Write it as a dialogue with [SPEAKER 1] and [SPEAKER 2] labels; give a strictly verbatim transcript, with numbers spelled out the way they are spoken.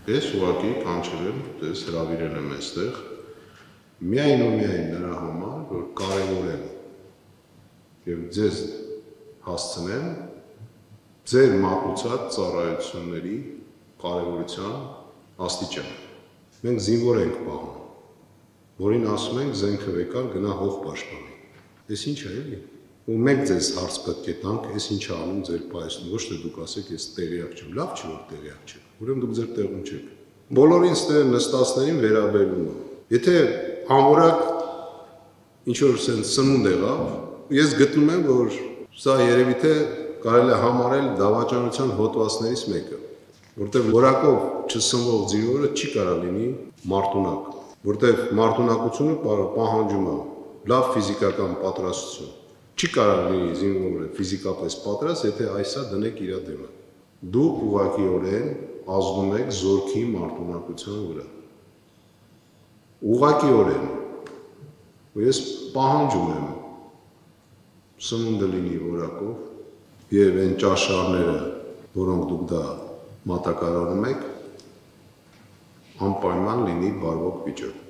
[SPEAKER 1] Ես ուղղակի կանչել եմ, դες հրավիրել եմ այստեղ, միայն ու միայն նրա համար, որ կարևորեմ և ձեզ հասցնեմ ձեր մատուցած ծառայությունների կարևորության աստիճան։ Մենք զինվոր ենք պահում, որին ասում ենք զենքը վեկար գնա հող պաշտպանի։ Ես ինչ է էլի։ Ու մենք ձեզ հարց պետք է տանք, ես ինչ անում ձեր պայուսնում, ոչ թե դուք ասեք, ես տեղյակ չեմ, լավ չի, որ տեղյակ չեք, ուրեմն դուք ձեր տեղում չեք։ Բոլորին ստեղ նստածներին վերաբերվում է։ Եթե անորակ ինչ-որ սնունդ եղավ, ես գտնում եմ, որ սա երևի թե կարելի է համարել դավաճանության հոդվածներից մեկը, որտեղ որակով չսնվող զինվորը չի կարող լինի մարտունակ, որտեղ մարտունակությունը պահանջում է լավ ֆիզիկական պատրաստություն։ Չի կարող լինի զինվորը ֆիզիկապես պատրաստ, եթե այսա դնեք իր դեմը։ Դուք ուղղակիորեն ազդում եք զորքի մարտունակության վրա։ Ուղղակիորեն։ Ու ես պահանջում եմ սնունդը լինի որակով և այն ճաշարները, որոնք դուք դա մատակարարում եք, անպայման լինի բարվոք վիճակում։